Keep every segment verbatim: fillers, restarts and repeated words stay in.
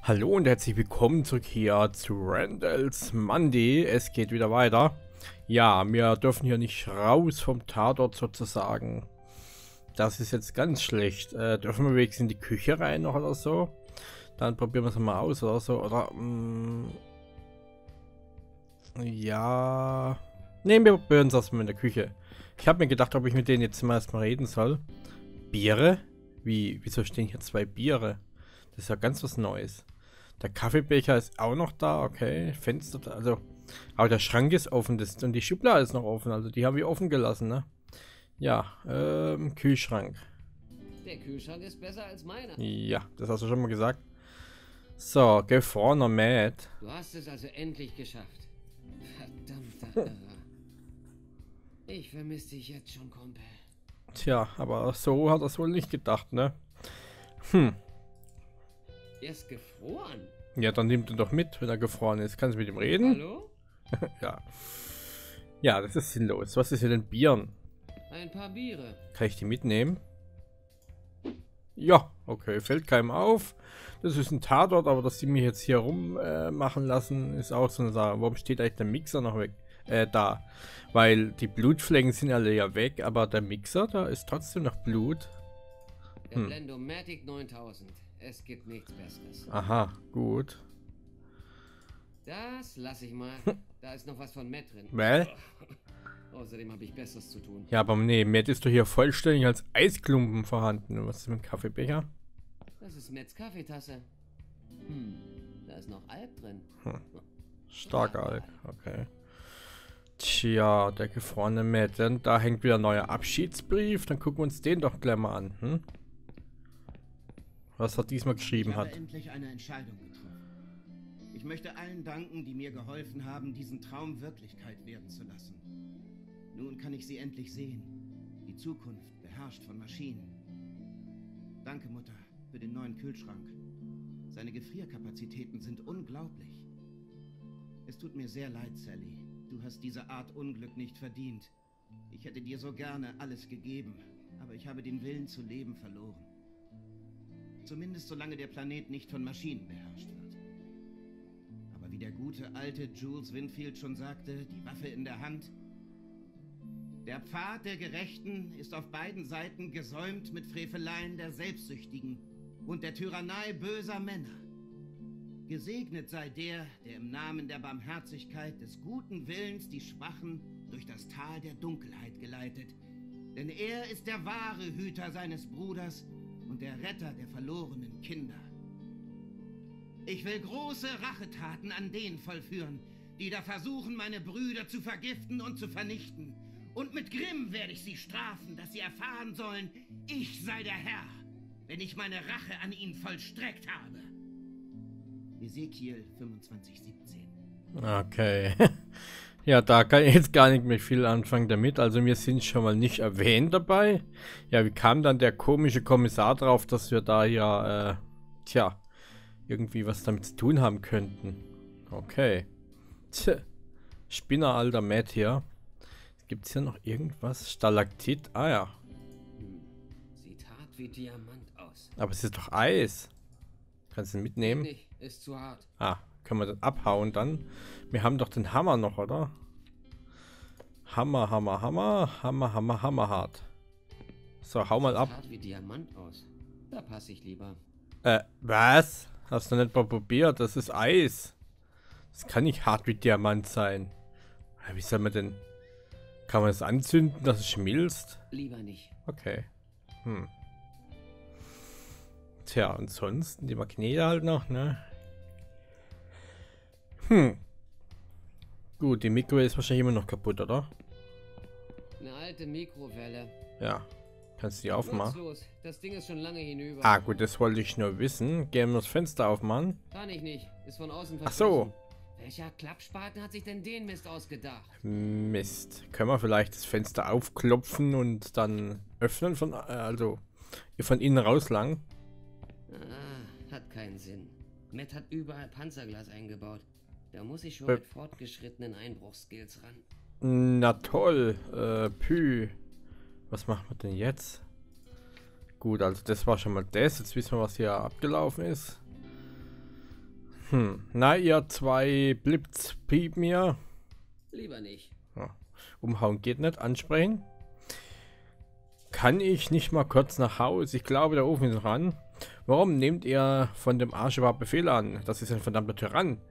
Hallo und herzlich willkommen zurück hier zu Randall's Monday. Es geht wieder weiter. Ja, wir dürfen hier nicht raus vom Tatort sozusagen. Das ist jetzt ganz schlecht. Äh, dürfen wir wenigstens in die Küche rein noch oder so? Dann probieren wir es mal aus oder so. Oder, mh, ja... Ne, wir probieren es erstmal in der Küche. Ich habe mir gedacht, ob ich mit denen jetzt mal erstmal reden soll. Biere? Wie, wieso stehen hier zwei Biere? Das ist ja ganz was Neues. Der Kaffeebecher ist auch noch da, okay. Fenster, da, also. Aber der Schrank ist offen das, und die Schublade ist noch offen, also die haben wir offen gelassen, ne? Ja, ähm, Kühlschrank. Der Kühlschrank ist besser als meiner. Ja, das hast du schon mal gesagt. So, gefrorener Matt. Du hast es also endlich geschafft. Verdammter Irrer. Ich vermisse dich jetzt schon, Kumpel. Tja, aber so hat er es wohl nicht gedacht, ne? Hm. Er ist gefroren. Ja, dann nimmt er doch mit, wenn er gefroren ist. Kannst du mit ihm reden? Hallo? Ja. Ja, das ist sinnlos. Was ist hier denn Bieren? Ein paar Biere. Kann ich die mitnehmen? Ja, okay. Fällt keinem auf. Das ist ein Tatort, aber dass die mich jetzt hier rum äh, machen lassen, ist auch so eine Sache. Warum steht eigentlich der Mixer noch weg? Äh, da. Weil die Blutflecken sind alle ja weg, aber der Mixer, da ist trotzdem noch Blut. Der Hm. Blendomatic neuntausend. Es gibt nichts Besseres. Aha, gut. Das lasse ich mal. Da ist noch was von Matt drin. Well? Außerdem habe ich Besseres zu tun. Ja, aber nee, Matt ist doch hier vollständig als Eisklumpen vorhanden. Und was ist mit dem Kaffeebecher? Das ist Matts Kaffeetasse. Hm, da ist noch Alk drin. Hm. Starker Alk, okay. Tja, der gefrorene Matt. Dann, da hängt wieder ein neuer Abschiedsbrief. Dann gucken wir uns den doch gleich mal an. Hm? Was er diesmal geschrieben ich habe hat. endlich eine Entscheidung getroffen. Ich möchte allen danken, die mir geholfen haben, diesen Traum Wirklichkeit werden zu lassen. Nun kann ich sie endlich sehen. Die Zukunft beherrscht von Maschinen. Danke, Mutter, für den neuen Kühlschrank. Seine Gefrierkapazitäten sind unglaublich. Es tut mir sehr leid, Sally. Du hast diese Art Unglück nicht verdient. Ich hätte dir so gerne alles gegeben, aber ich habe den Willen zu leben verloren. Zumindest solange der Planet nicht von Maschinen beherrscht wird. Aber wie der gute alte Jules Winfield schon sagte, die Waffe in der Hand. Der Pfad der Gerechten ist auf beiden Seiten gesäumt mit Freveleien der Selbstsüchtigen und der Tyrannei böser Männer. Gesegnet sei der, der im Namen der Barmherzigkeit des guten Willens die Schwachen durch das Tal der Dunkelheit geleitet. Denn er ist der wahre Hüter seines Bruders und der Retter der verlorenen Kinder. Ich will große Rachetaten an denen vollführen, die da versuchen, meine Brüder zu vergiften und zu vernichten. Und mit Grimm werde ich sie strafen, dass sie erfahren sollen, ich sei der Herr, wenn ich meine Rache an ihnen vollstreckt habe. Ezekiel fünfundzwanzig siebzehn. Okay. Ja, da kann ich jetzt gar nicht mehr viel anfangen damit. Also wir sind schon mal nicht erwähnt dabei. Ja, wie kam dann der komische Kommissar drauf, dass wir da ja, äh, tja, irgendwie was damit zu tun haben könnten. Okay. Tja, Spinner, alter Matt hier. Gibt es hier noch irgendwas? Stalaktit? Ah ja. Hm. Sieht hart wie Diamant aus. Aber es ist doch Eis. Kannst du ihn mitnehmen? Nicht, ist zu hart. Ah, können wir das abhauen dann? Wir haben doch den Hammer noch, oder? Hammer, Hammer, Hammer, Hammer, Hammer, Hammer hart. So, hau mal ab. Sieht hart wie Diamant aus. Da passe ich lieber. Äh, was? Hast du nicht mal probiert? Das ist Eis. Das kann nicht hart wie Diamant sein. Wie soll man denn... Kann man es anzünden, dass es schmilzt? Lieber nicht. Okay. Hm. Tja, ansonsten die Magnete halt noch, ne? Hm. Gut, die Mikro ist wahrscheinlich immer noch kaputt, oder? Eine alte Mikrowelle. Ja. Kannst du die aufmachen? Los, das Ding ist schon lange hinüber. Ah, gut, das wollte ich nur wissen. Gehen wir das Fenster aufmachen? Kann ich nicht. Ist von außen Ach so. verschlossen. Welcher Klappspaten hat sich denn den Mist ausgedacht? Mist. Können wir vielleicht das Fenster aufklopfen und dann öffnen von, äh, also von innen raus lang? Ah, hat keinen Sinn. Matt hat überall Panzerglas eingebaut. Da muss ich schon Äh. mit fortgeschrittenen Einbruchskills ran. Na toll. Äh, pü. Was machen wir denn jetzt? Gut, also das war schon mal das. Jetzt wissen wir, was hier abgelaufen ist. Hm. Na, ihr zwei Blitzpiep mir. Lieber nicht. Ja. Umhauen geht nicht. Ansprechen. Kann ich nicht mal kurz nach Hause? Ich glaube, der Ofen ist noch an. Warum nehmt ihr von dem Arsch überhaupt Befehle an? Das ist ein verdammter Tyrann.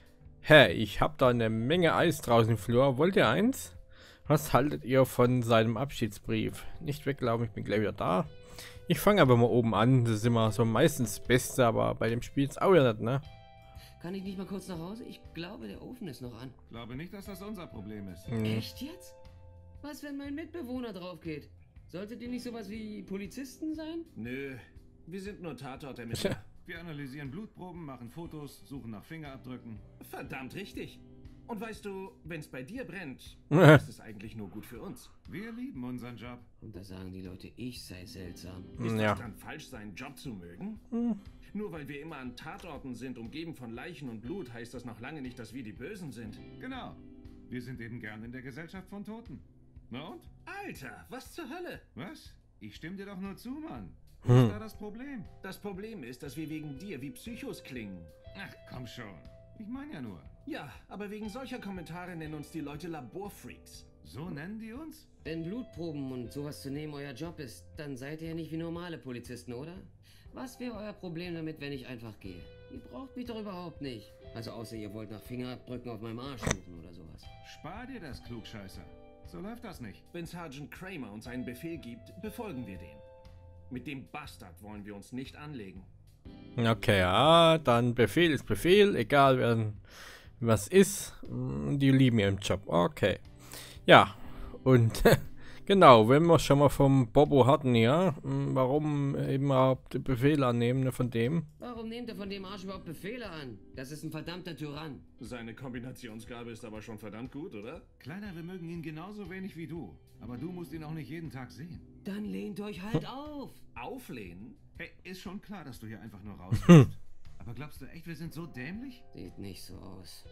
Hä, ich hab da eine Menge Eis draußen im Flur. Wollt ihr eins? Was haltet ihr von seinem Abschiedsbrief? Nicht weglaufen, ich bin gleich wieder da. Ich fange aber mal oben an. Das ist immer so meistens das Beste, aber bei dem Spiel ist auch ja nicht, ne? Kann ich nicht mal kurz nach Hause? Ich glaube, der Ofen ist noch an. Glaube nicht, dass das unser Problem ist. Hm. Echt jetzt? Was, wenn mein Mitbewohner drauf geht? Solltet ihr nicht sowas wie Polizisten sein? Nö, wir sind nur Tatortermittler. Wir analysieren Blutproben, machen Fotos, suchen nach Fingerabdrücken. Verdammt richtig. Und weißt du, wenn es bei dir brennt, ist es eigentlich nur gut für uns. Wir lieben unseren Job. Und da sagen die Leute, ich sei seltsam. Ist Ja. es dann falsch, seinen Job zu mögen? Hm. Nur weil wir immer an Tatorten sind, umgeben von Leichen und Blut, heißt das noch lange nicht, dass wir die Bösen sind. Genau. Wir sind eben gern in der Gesellschaft von Toten. Na und? Alter, was zur Hölle? Was? Ich stimme dir doch nur zu, Mann. Was Hm. ist da das Problem? Das Problem ist, dass wir wegen dir wie Psychos klingen. Ach, komm schon. Ich meine ja nur. Ja, aber wegen solcher Kommentare nennen uns die Leute Laborfreaks. So nennen die uns? Wenn Blutproben und sowas zu nehmen euer Job ist, dann seid ihr ja nicht wie normale Polizisten, oder? Was wäre euer Problem damit, wenn ich einfach gehe? Ihr braucht mich doch überhaupt nicht. Also außer ihr wollt nach Fingerabdrücken auf meinem Arsch suchen oder sowas. Spar dir das, Klugscheißer. So läuft das nicht. Wenn Sergeant Kramer uns einen Befehl gibt, befolgen wir den. Mit dem Bastard wollen wir uns nicht anlegen. Okay, ja, dann Befehl ist Befehl, egal wer was ist. Die lieben ihren Job. Okay. Ja, und genau, wenn wir schon mal vom Bobo hatten, ja, warum eben überhaupt den Befehl annehmen von dem? Warum nehmt ihr von dem Arsch überhaupt Befehle an? Das ist ein verdammter Tyrann. Seine Kombinationsgabe ist aber schon verdammt gut, oder? Kleiner, wir mögen ihn genauso wenig wie du. Aber du musst ihn auch nicht jeden Tag sehen. Dann lehnt euch halt auf. Auflehnen? Hey, ist schon klar, dass du hier einfach nur raus willst. Aber glaubst du echt, wir sind so dämlich? Sieht nicht so aus.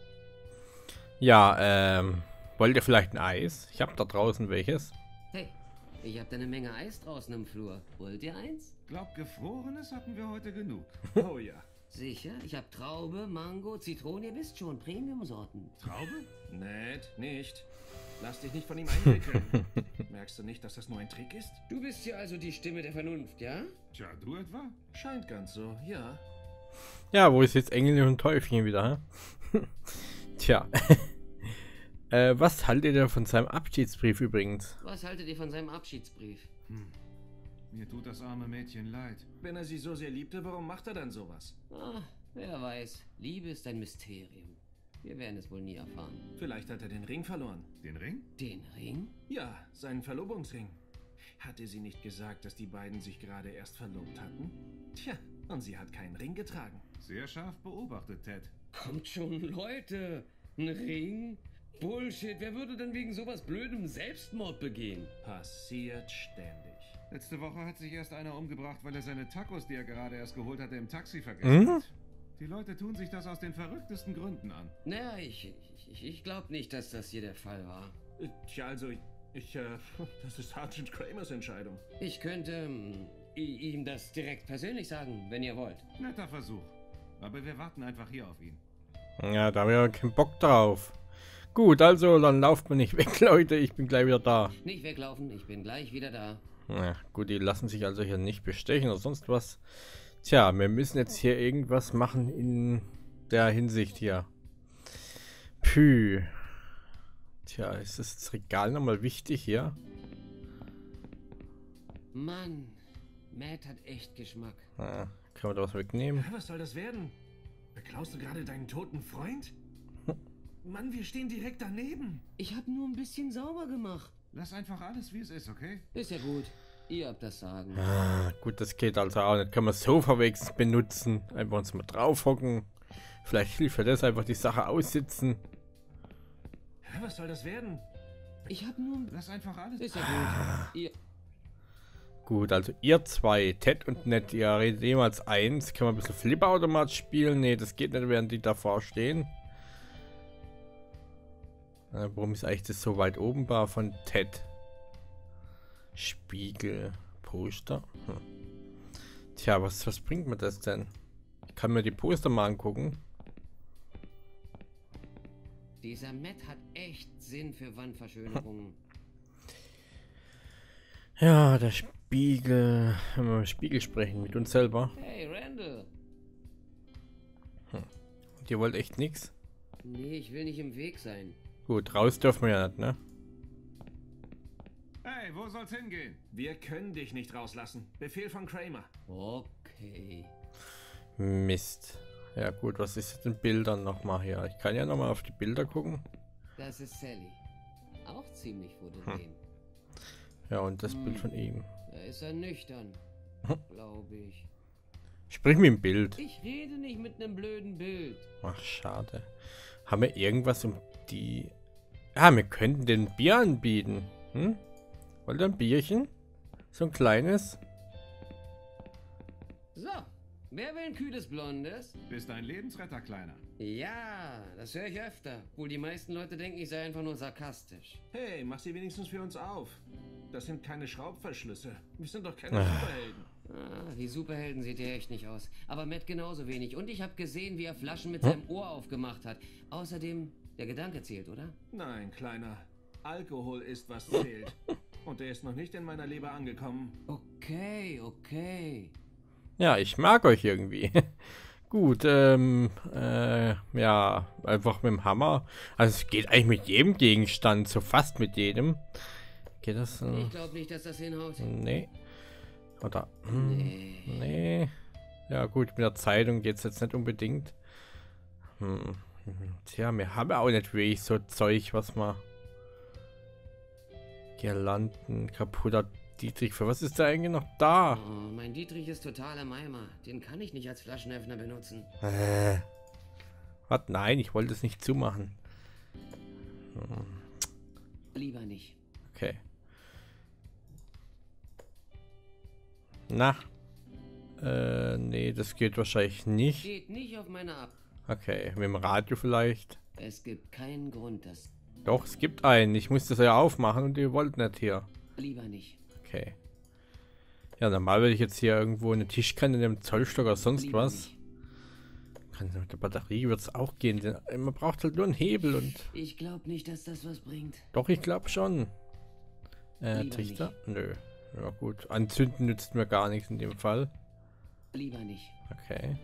Ja, ähm, wollt ihr vielleicht ein Eis? Ich habe da draußen welches. Hey, ich hab da eine Menge Eis draußen im Flur. Wollt ihr eins? Glaub, Gefrorenes hatten wir heute genug. Oh ja. Sicher? Ich hab Traube, Mango, Zitrone, ihr wisst schon, Premium-Sorten. Traube? Nett, nicht. Lass dich nicht von ihm einwickeln. Merkst du nicht, dass das nur ein Trick ist? Du bist hier also die Stimme der Vernunft, ja? Tja, du etwa? Scheint ganz so, ja. Ja, wo ist jetzt Engel und Teufelchen wieder, hä? Tja. äh, was haltet ihr von seinem Abschiedsbrief übrigens? Was haltet ihr von seinem Abschiedsbrief? Hm. Mir tut das arme Mädchen leid. Wenn er sie so sehr liebte, warum macht er dann sowas? Ah, wer weiß. Liebe ist ein Mysterium. Wir werden es wohl nie erfahren. Vielleicht hat er den Ring verloren. Den Ring? Den Ring? Ja, seinen Verlobungsring. Hatte sie nicht gesagt, dass die beiden sich gerade erst verlobt hatten? Tja, und sie hat keinen Ring getragen. Sehr scharf beobachtet, Ted. Kommt schon, Leute. Ein Ring? Bullshit. Wer würde denn wegen sowas Blödem Selbstmord begehen? Passiert ständig. Letzte Woche hat sich erst einer umgebracht, weil er seine Tacos, die er gerade erst geholt hatte, im Taxi vergessen Mhm. hat. Die Leute tun sich das aus den verrücktesten Gründen an. Naja, ich, ich, ich glaube nicht, dass das hier der Fall war. Tja, also, ich, äh, das ist Sergeant Kramers Entscheidung. Ich könnte ähm, i- ihm das direkt persönlich sagen, wenn ihr wollt. Netter Versuch. Aber wir warten einfach hier auf ihn. Ja, da haben wir keinen Bock drauf. Gut, also dann lauft mir nicht weg, Leute. Ich bin gleich wieder da. Nicht weglaufen, ich bin gleich wieder da. Ja, gut, die lassen sich also hier nicht bestechen oder sonst was. Tja, wir müssen jetzt hier irgendwas machen in der Hinsicht hier. Pü. Tja, ist das Regal nochmal wichtig hier? Mann, Matt hat echt Geschmack. Ja, können wir da was wegnehmen? Was soll das werden? Beklaust du gerade deinen toten Freund? Mann, wir stehen direkt daneben. Ich habe nur ein bisschen sauber gemacht. Lass einfach alles, wie es ist, okay? Ist ja gut. Ihr habt das Sagen. Ah, gut, das geht also auch nicht. Können wir das Sofa wenigstens benutzen. Einfach uns mal drauf hocken. Vielleicht hilft ja das einfach die Sache aussitzen. Was soll das werden? Ich habe nur ein... Lass einfach alles. Ist ja gut. Ihr... Gut, also ihr zwei, Ted und Ned, ihr redet jemals eins. Können wir ein bisschen Flipperautomat spielen? Nee, das geht nicht, während die davor stehen. Äh, warum ist eigentlich das so weit oben war von Ted? Spiegel, Poster. Hm. Tja, was, was bringt mir das denn? Ich kann mir die Poster mal angucken. Dieser Matt hat echt Sinn für Wandverschönerungen. Ja, der Spiegel. Wenn wir mit dem Spiegel sprechen, mit uns selber. Hey, Randall. Hm. Und ihr wollt echt nichts? Nee, ich will nicht im Weg sein. Gut, raus dürfen wir ja nicht, ne? Hey, wo soll's hingehen? Wir können dich nicht rauslassen. Befehl von Kramer. Okay. Mist. Ja gut, was ist mit den Bildern nochmal hier? Ich kann ja nochmal auf die Bilder gucken. Das ist Sally. Auch ziemlich fotogen. Hm. Ja, und das hm. Bild von ihm. Da ist er nüchtern, glaube ich. Sprich mit dem Bild. Ich rede nicht mit einem blöden Bild. Ach, schade. Haben wir irgendwas um die... Ah, wir könnten den Bier anbieten. Hm? Wollt ihr ein Bierchen? So ein kleines? So, wer will ein kühles Blondes? Bist ein Lebensretter, Kleiner. Ja, das höre ich öfter. Obwohl die meisten Leute denken, ich sei einfach nur sarkastisch. Hey, mach sie wenigstens für uns auf. Das sind keine Schraubverschlüsse. Wir sind doch keine Superhelden. Ah, wie Superhelden sieht ihr echt nicht aus. Aber Matt genauso wenig. Und ich habe gesehen, wie er Flaschen mit seinem Ohr aufgemacht hat. Außerdem, der Gedanke zählt, oder? Nein, Kleiner. Alkohol ist, was zählt. Und der ist noch nicht in meiner Leber angekommen. Okay, okay. Ja, ich mag euch irgendwie. Gut, ähm, äh, ja, einfach mit dem Hammer. Also es geht eigentlich mit jedem Gegenstand, so fast mit jedem. Geht das? Äh, ich glaube nicht, dass das hinhaut. Nee. Oder? Hm, nee. Nee. Ja gut, mit der Zeitung geht es jetzt nicht unbedingt. Hm. Tja, wir haben auch nicht wirklich so Zeug, was man... Girlanden, kaputter Dietrich. Für was ist der eigentlich noch da? Oh, mein Dietrich ist total im Eimer. Den kann ich nicht als Flaschenöffner benutzen. Äh. Was? Nein, ich wollte es nicht zumachen. Hm. Lieber nicht. Okay. Na. Äh, nee, das geht wahrscheinlich nicht. Geht nicht auf meine Ab. Okay, mit dem Radio vielleicht. Es gibt keinen Grund, dass... Doch, es gibt einen. Ich muss das ja aufmachen und ihr wollt nicht hier. Lieber nicht. Okay. Ja, normal würde ich jetzt hier irgendwo eine Tischkanne in einem Zollstock oder sonst Lieber was. Nicht. Kann, mit der Batterie wird es auch gehen. Denn man braucht halt nur einen Hebel und... Ich glaube nicht, dass das was bringt. Doch, ich glaube schon. Äh, Lieber Trichter? nicht. Nö. Ja gut. Anzünden nützt mir gar nichts in dem Fall. Lieber nicht. Okay.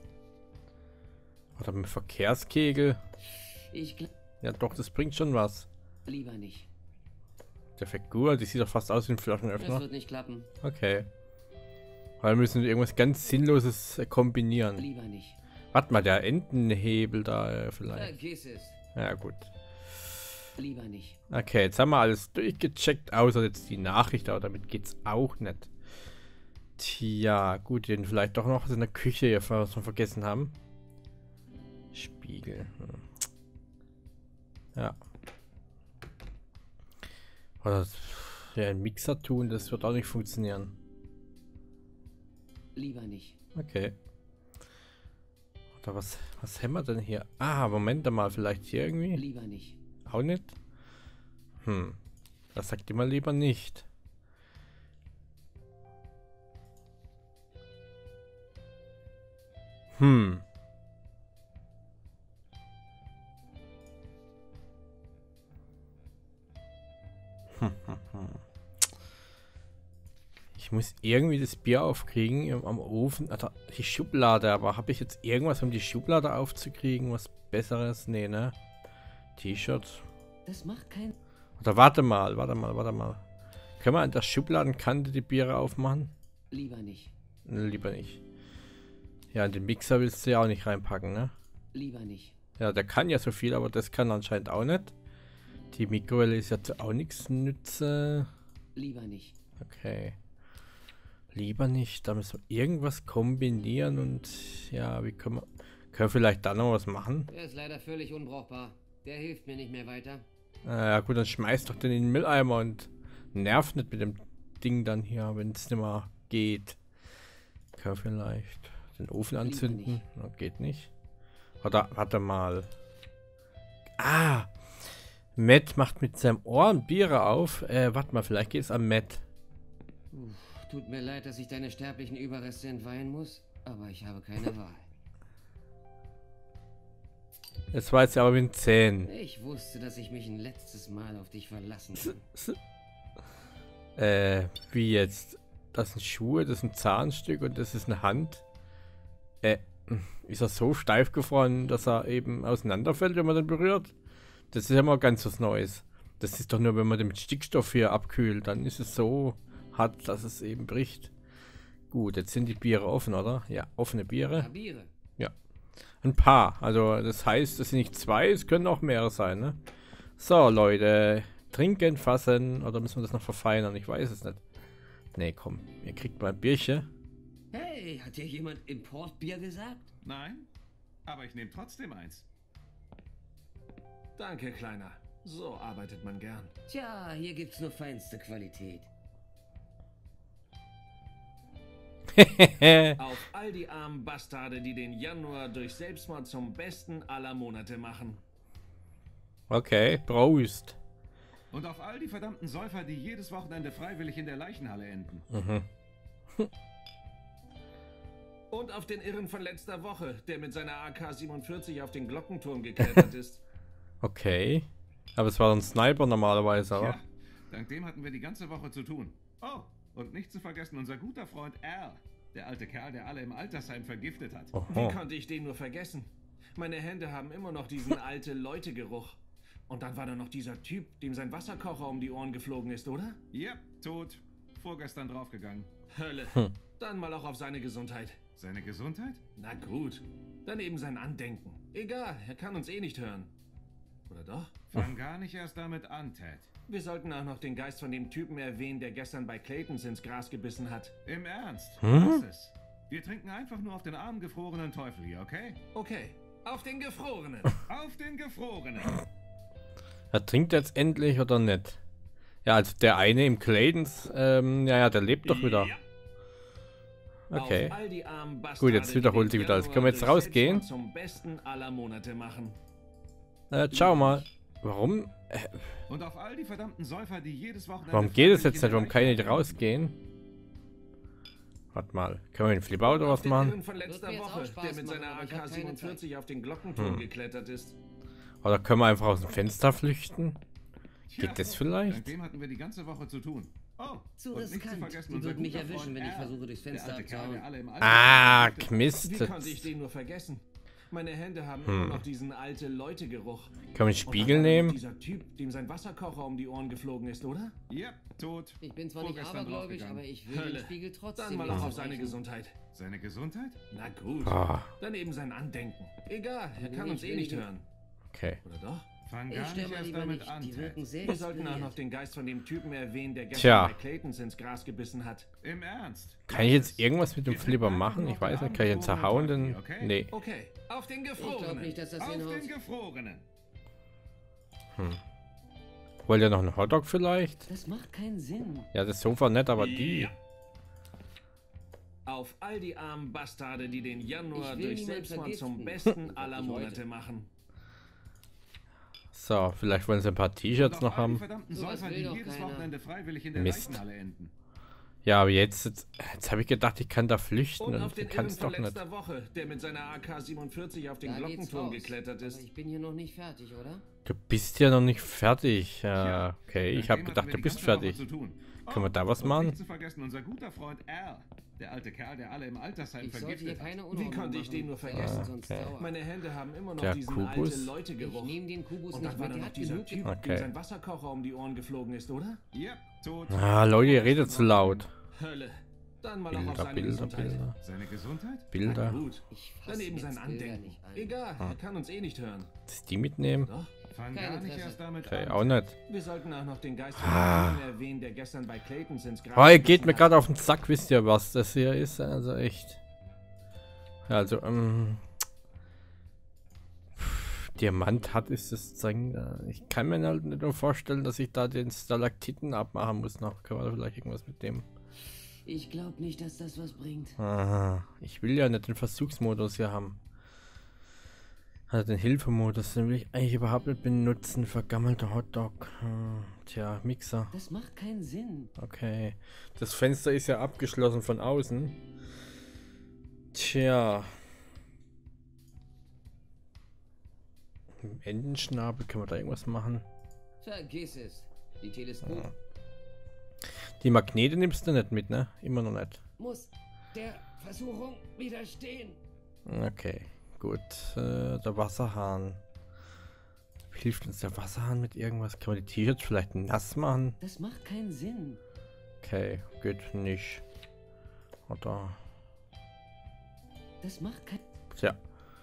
Oder mit Verkehrskegel. Ich glaube... Ja doch, das bringt schon was. Lieber nicht. Der Figur, die sieht doch fast aus wie ein Das Flaschenöffner. wird nicht klappen. Okay. Weil wir müssen irgendwas ganz Sinnloses äh, kombinieren. Lieber nicht. Warte mal, der Entenhebel da äh, vielleicht. Vergiss es. Ja gut. Lieber nicht. Okay, jetzt haben wir alles durchgecheckt, außer jetzt die Nachricht, aber damit geht's auch nicht. Tja, gut, den vielleicht doch noch was in der Küche hier, was wir vergessen haben. Spiegel. Hm. Ja. Oder ja, einen Mixer tun, das wird auch nicht funktionieren. Lieber nicht. Okay. Oder was, was haben wir denn hier? Ah, Moment mal, vielleicht hier irgendwie? Lieber nicht. Auch nicht? Hm. Das sagt immer lieber nicht. Hm. Ich muss irgendwie das Bier aufkriegen im, am Ofen. Also die Schublade, aber habe ich jetzt irgendwas, um die Schublade aufzukriegen? Was Besseres? Nee, ne? T-Shirt. Das macht keinen... Oder warte mal, warte mal, warte mal. Können wir an der Schubladenkante die Biere aufmachen? Lieber nicht. Ne, lieber nicht. Ja, in den Mixer willst du ja auch nicht reinpacken, ne? Lieber nicht. Ja, der kann ja so viel, aber das kann anscheinend auch nicht. Die Mikrowelle ist ja auch nichts nütze. Lieber nicht. Okay. Lieber nicht. Da müssen wir irgendwas kombinieren und ja, wie können wir... Können wir vielleicht da noch was machen? Der ist leider völlig unbrauchbar. Der hilft mir nicht mehr weiter. Äh, ja gut, dann schmeiß doch den in den Mülleimer und nerv nicht mit dem Ding dann hier, wenn es nicht mehr geht. Können wir vielleicht den Ofen anzünden? No, geht nicht. Oder, warte mal. Ah! Matt macht mit seinem Ohr ein Bier auf. Äh, warte mal, vielleicht geht es am Matt. Uff, tut mir leid, dass ich deine sterblichen Überreste entweihen muss, aber ich habe keine Wahl. Es war jetzt aber mit den Zähnen. Ich wusste, dass ich mich ein letztes Mal auf dich verlassen kann. Äh, wie jetzt? Das sind Schuhe, das ist ein Zahnstück und das ist eine Hand. Äh, ist er so steif gefroren, dass er eben auseinanderfällt, wenn man den berührt? Das ist ja mal ganz was Neues. Das ist doch nur, wenn man den mit Stickstoff hier abkühlt, dann ist es so hart, dass es eben bricht. Gut, jetzt sind die Biere offen, oder? Ja, offene Biere. Ja, Biere. Ja. Ein paar. Also das heißt, es sind nicht zwei, es können auch mehrere sein, ne? So, Leute. Trinken, fassen. Oder müssen wir das noch verfeinern? Ich weiß es nicht. Nee, komm. Ihr kriegt mal ein Bierchen. Hey, hat dir jemand Importbier gesagt? Nein, aber ich nehme trotzdem eins. Danke, Kleiner. So arbeitet man gern. Tja, hier gibt's nur feinste Qualität. Auf all die armen Bastarde, die den Januar durch Selbstmord zum besten aller Monate machen. Okay, Prost. Und auf all die verdammten Säufer, die jedes Wochenende freiwillig in der Leichenhalle enden. Mhm. Und auf den Irren von letzter Woche, der mit seiner A K siebenundvierzig auf den Glockenturm geklettert ist. Okay. Aber es war ein Sniper normalerweise, oder? Ja, dank dem hatten wir die ganze Woche zu tun. Oh, und nicht zu vergessen unser guter Freund Al. Der alte Kerl, der alle im Altersheim vergiftet hat. Oho. Wie konnte ich den nur vergessen? Meine Hände haben immer noch diesen alte Leute-Geruch. Und dann war da noch dieser Typ, dem sein Wasserkocher um die Ohren geflogen ist, oder? Yep, tot. Vorgestern draufgegangen. Hölle. Hm. Dann mal auch auf seine Gesundheit. Seine Gesundheit? Na gut. Dann eben sein Andenken. Egal, er kann uns eh nicht hören. Oder doch? Fang gar nicht erst damit an, Ted. Wir sollten auch noch den Geist von dem Typen erwähnen, der gestern bei Claytons ins Gras gebissen hat. Im Ernst? Hm? Lass es. Wir trinken einfach nur auf den armen gefrorenen Teufel hier, okay? Okay, auf den Gefrorenen. Auf den Gefrorenen. Er trinkt jetzt endlich oder nicht? Ja, also der eine im Claytons, ähm, ja, ja, der lebt doch wieder. Ja. Okay. Auf all die armen Bastarde, Gut, jetzt wiederholt die sie den wieder alles. Januar Können wir jetzt durch rausgehen? Selbstmord zum besten aller Monate machen. Äh, schau mal. Warum? Äh, Und auf all die verdammten Säufer, die jedes Wochenende... warum geht es freiwillig jetzt in nicht? der Warum kann ich nicht Leichenhalle rausgehen? Warte mal. Können wir den Flipper oder Auf was den machen? Irren von letzter Wird mir jetzt auch Woche, Spaß der mit machen, seiner aber A ich K hab keine siebenundvierzig auf den Glockenturm Hm. geklettert ist. Oder können wir einfach aus dem Fenster flüchten? Tja, Geht das dank vielleicht? dem hatten wir die ganze Woche zu tun. Oh, Zu und nicht zu riskant. vergessen, Die unser würden mich guter erwischen, Freund wenn ich Al, versuche, durchs Fenster der alte Kerl, der abzuhauen. alle im Altersheim Ah, vergiftet hat. Mist. Wie konnte ich den nur vergessen? Meine Hände haben immer noch diesen alte Leute-Geruch. Können wir einen Und Spiegel dann war da noch nehmen? dieser Typ, dem sein Wasserkocher um die Ohren geflogen ist, oder? Yep, tot. Ich bin zwar nicht Vorgestern abergläubisch, draufgegangen. aber ich will Hölle. den Spiegel trotzdem Dann mal nicht auch auf seine zerbrechen. Gesundheit. Seine Gesundheit? Na gut. Ah, Dann eben sein Andenken. Egal, er kann Nee, uns ich eh will nicht die- hören. okay. Oder doch? Fang Ich gar stell nicht mal erst lieber damit nicht. an, Die Ted. wirken sehr Wir sollten auch noch inspiriert. den Geist von dem Typen erwähnen, der gestern Tja. bei Claytons ins Gras gebissen hat. Im Ernst? Kann ich jetzt irgendwas mit dem Flipper machen? Ich weiß nicht. Kann ich ihn zerhauen? Denn... Nee. Okay, auf den Ich glaube Gefrorenen. nicht, dass das Auf hinhaut. den Gefrorenen. Wollt ihr noch einen Hotdog vielleicht? Das macht keinen Sinn. Ja, das Sofa nicht, aber die. Ja. Auf all die armen Bastarde, die den Januar Ich will durch niemand Selbstmord zum vergiften. besten aller Nicht heute. Monate machen. So, vielleicht wollen sie ein paar T-Shirts Und auf noch all die haben. verdammten Sowas Säufer, will die doch jedes keiner. Wochenende freiwillig in der Mist. Leichenhalle enden. Ja, aber jetzt, jetzt, jetzt habe ich gedacht, ich kann da flüchten Und und auf ich den kann Irren es von doch nicht. letzter Woche, der mit seiner A K siebenundvierzig auf den Da geht's Glockenturm raus. geklettert ist. Aber ich bin hier noch nicht fertig, oder? Du bist ja noch nicht fertig. Ja, Tja, okay, ich dank habe dem gedacht, hatten wir du die bist ganze Woche fertig. zu tun. Können wir da was und machen? Nicht zu vergessen, unser guter Freund Al. Der alte Kerl, der alle im Altersheim Ich sollte hier vergiftet hat. keine Wie Unordnung konnte ich machen. den nur Der vergessen? lässt sonst Okay. sauer. Meine Hände haben immer noch Der diesen Kubus. alte Ich Leute-Geruch. nehme den Kubus Und nicht dann war mit, da der noch hat dieser genug Typ, Okay. dem sein Wasserkocher um die Ohren geflogen ist, oder? Yep, tot. Ah, Leute, ihr redet zu laut. Hölle. Dann mal auch auf Bilder, seine Bilder, Gesundheit. Bilder. Seine Gesundheit? Na Bilder. gut. Ich fass Dann eben jetzt sein Bilder Andenken. nicht ein. Egal, er kann uns eh nicht hören. Dass die mitnehmen? Doch? Fang Kein gar nicht Interesse. erst damit Okay, an. auch nicht. Wir sollten auch noch den Geist von Ah. dem Typen erwähnen, der gestern bei Claytons ins Gras Oh, ihr geht gebissen mir hat. gerade auf den Sack, wisst ihr, was das hier ist? Also echt. Ja, also, ähm. pff, Diamant hat ist das Ding. äh, Ich kann mir halt nicht nur vorstellen, dass ich da den Stalaktiten abmachen muss noch. Kann man vielleicht irgendwas mit dem. Ich glaube nicht, dass das was bringt. Aha, ich will ja nicht den Versuchsmodus hier haben. Also den Hilfemodus, den will ich eigentlich überhaupt nicht benutzen. Vergammelter Hotdog. Hm, tja, Mixer. Das macht keinen Sinn. Okay. Das Fenster ist ja abgeschlossen von außen. Tja. Entenschnabel, können wir da irgendwas machen? Vergiss es. Die Teleskop Ja. Die Magnete nimmst du nicht mit, ne? Immer noch nicht. muss der Versuchung widerstehen. Okay, gut. Äh, der Wasserhahn. Hilft uns der Wasserhahn mit irgendwas? Kann man die T-Shirts vielleicht nass machen? Das macht keinen Sinn. Okay, geht nicht. Oder... Das macht keinen... Tja.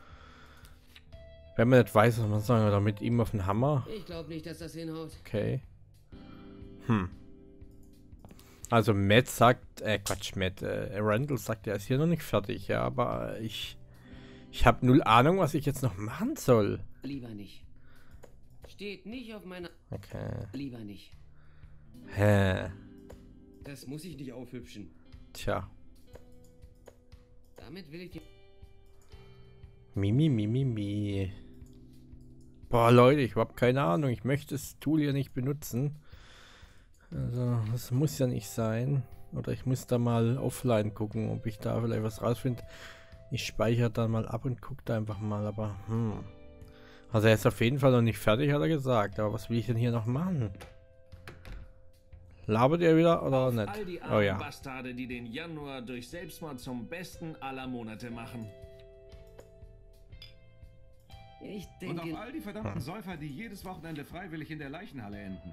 Wenn man nicht weiß, was man sagen, oder mit ihm auf den Hammer. Ich glaube nicht, dass das hinhaut. Okay. Hm. Also Matt sagt, äh Quatsch, Matt, äh, Randall sagt, er ist hier noch nicht fertig, ja, aber ich, ich habe null Ahnung, was ich jetzt noch machen soll. Lieber nicht. Steht nicht auf meiner... Okay. Lieber nicht. Hä. Das muss ich nicht aufhübschen. Tja. Damit will ich die... Mimi, Mimi, Mi. Boah, Leute, ich habe keine Ahnung. Ich möchte das Tool hier nicht benutzen. Also, das muss ja nicht sein. Oder ich muss da mal offline gucken, ob ich da vielleicht was rausfinde. Ich speichere dann mal ab und gucke da einfach mal, aber hm. Also er ist auf jeden Fall noch nicht fertig, hat er gesagt. Aber was will ich denn hier noch machen? Labert ihr wieder oder Auf nicht? all die Oh ja. Bastarde, die den Januar durch Selbstmord zum besten aller Monate machen. Ich Und denke... auf all die verdammten Säufer, die jedes Wochenende freiwillig in der Leichenhalle enden.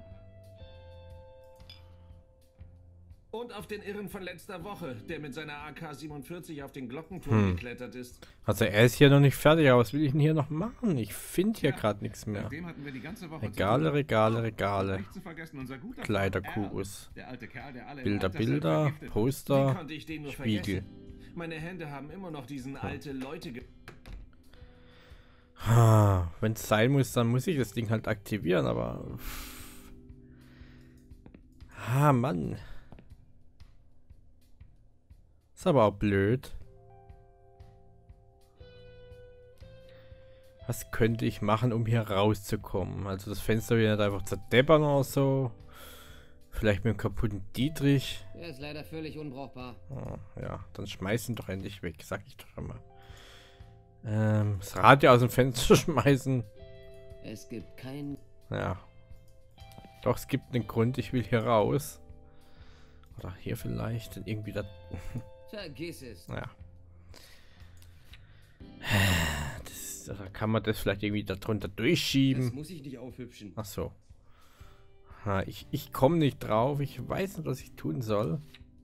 Und auf den Irren von letzter Woche, der mit seiner A K siebenundvierzig auf den Glockenturm Hm. geklettert ist. Also er ist hier noch nicht fertig, aber was will ich denn hier noch machen? Ich finde hier Ja, gerade nichts mehr. Nachdem hatten wir die ganze Woche Regale, zu tun. Regale, Und Regale. nicht zu vergessen, unser guter Freund Kleiderkubus. Al, der alte Kerl, der alle im Bilder, Altersheim Bilder, vergiftet hat. Wie Poster, konnte ich den nur Spiegel. vergessen? Meine Hände haben immer noch diesen alte Leute ge Wenn es sein muss, dann muss ich das Ding halt aktivieren, aber... Ah, Mann. Ist aber auch blöd. Was könnte ich machen, um hier rauszukommen? Also das Fenster wieder nicht einfach zerdeppern oder so. Vielleicht mit einem kaputten Dietrich. Er ist leider völlig unbrauchbar. Oh, ja, dann schmeiß ihn doch endlich weg, sag ich doch schon mal. Ähm, das Radio aus dem Fenster schmeißen. Es gibt keinen... Ja. Doch, es gibt einen Grund, ich will hier raus. Oder hier vielleicht, dann irgendwie da... Vergiss es. Ja. Das, da kann man das vielleicht irgendwie darunter Das durchschieben. muss ich nicht aufhübschen. Ach so. Ha, ich ich komme nicht drauf. Ich weiß nicht, was ich tun soll.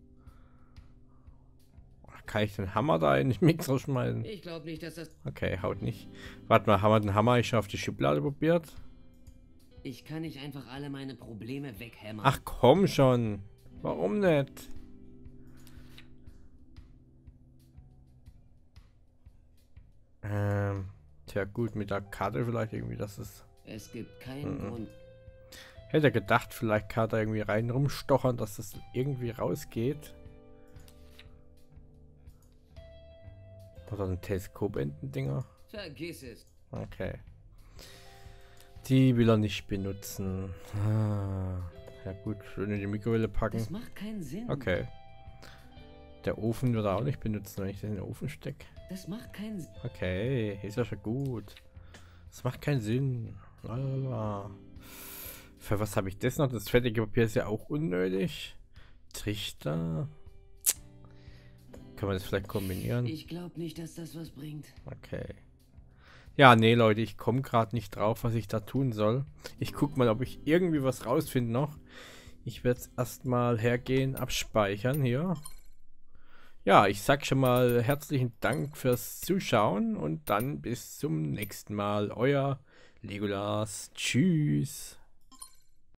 Kann ich den Hammer da in den Mixer schmeißen? Ich glaube nicht, dass das... Okay, haut nicht. Warte mal, haben wir den Hammer ich schon auf die Schublade probiert? Ich kann nicht einfach alle meine Probleme weghämmern. Ach komm schon. Warum nicht? Ähm, tja gut, mit der Karte vielleicht irgendwie, dass es... Es gibt keinen Mhm. Grund. Hätte gedacht, vielleicht kann da irgendwie rein rumstochern, dass das irgendwie rausgeht. Oder ein Teleskopenten-Dinger. Vergiss es. Okay. Die will er nicht benutzen. Ah, ja gut, schön in die Mikrowelle packen. Das macht keinen Sinn. Okay. Der Ofen wird er auch nicht benutzen, wenn ich den in den Ofen stecke. Das macht keinen Sinn. Okay, ist ja schon gut. Das macht keinen Sinn. Lalala. Für was habe ich das noch? Das fettige Papier ist ja auch unnötig. Trichter. Kann man das vielleicht kombinieren? Ich glaube nicht, dass das was bringt. Okay. Ja, nee, Leute, ich komme gerade nicht drauf, was ich da tun soll. Ich guck mal, ob ich irgendwie was rausfinde noch. Ich werde es erstmal hergehen, abspeichern hier. Ja, ich sag schon mal herzlichen Dank fürs Zuschauen und dann bis zum nächsten Mal. Euer Legolas. Tschüss.